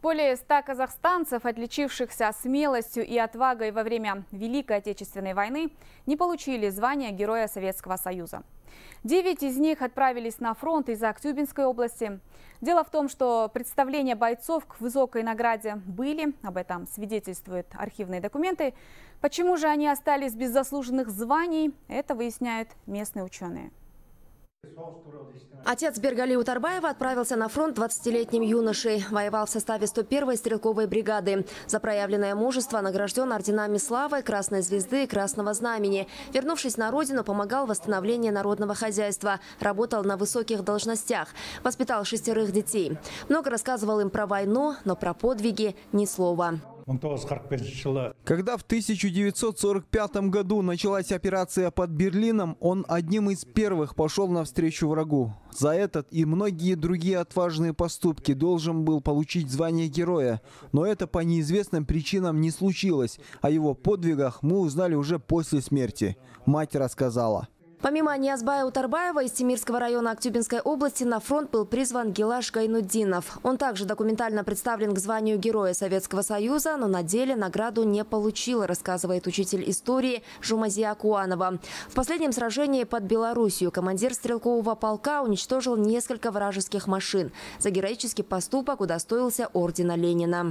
Более 100 казахстанцев, отличившихся смелостью и отвагой во время Великой Отечественной войны, не получили звания Героя Советского Союза. 9 из них отправились на фронт из Актюбинской области. Дело в том, что представления бойцов к высокой награде были, об этом свидетельствуют архивные документы. Почему же они остались без заслуженных званий, это выясняют местные ученые. Отец Бергали Утарбаева отправился на фронт 20-летним юношей. Воевал в составе 101-й стрелковой бригады. За проявленное мужество награжден орденами Славы, Красной Звезды и Красного Знамени. Вернувшись на родину, помогал в восстановлении народного хозяйства. Работал на высоких должностях. Воспитал 6 детей. Много рассказывал им про войну, но про подвиги ни слова. Когда в 1945 году началась операция под Берлином, он одним из первых пошел навстречу врагу. За этот и многие другие отважные поступки должен был получить звание героя. Но это по неизвестным причинам не случилось. О его подвигах мы узнали уже после смерти. Мать рассказала. Помимо Ниязбая Утарбаева из Темирского района Актюбинской области на фронт был призван Гелаш Гайнуддинов. Он также документально представлен к званию Героя Советского Союза, но на деле награду не получил, рассказывает учитель истории Жумазия Куанова. В последнем сражении под Белоруссию командир стрелкового полка уничтожил несколько вражеских машин. За героический поступок удостоился ордена Ленина.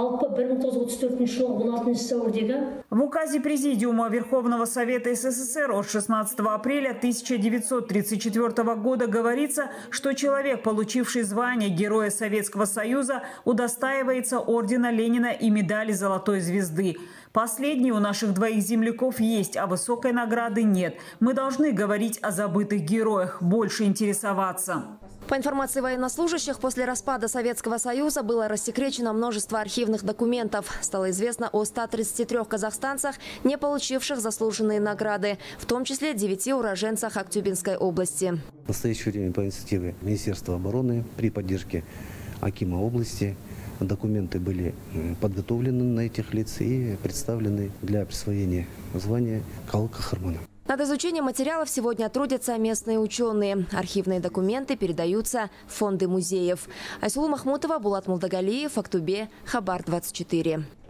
В указе Президиума Верховного Совета СССР от 16 апреля 1934 года говорится, что человек, получивший звание Героя Советского Союза, удостаивается ордена Ленина и медали Золотой Звезды. Последние у наших двоих земляков есть, а высокой награды нет. Мы должны говорить о забытых героях, больше интересоваться. По информации военнослужащих, после распада Советского Союза было рассекречено множество архивных документов. Стало известно о 133 казахстанцах, не получивших заслуженные награды, в том числе 9 уроженцах Актюбинской области. В настоящее время по инициативе Министерства обороны при поддержке Акима области документы были подготовлены на этих лиц и представлены для присвоения звания Калык Кахармана. Над изучением материалов сегодня трудятся местные ученые. Архивные документы передаются в фонды музеев. Айсулу Махмутова, Булат Мулдагалиев, Актубе, Хабар 24.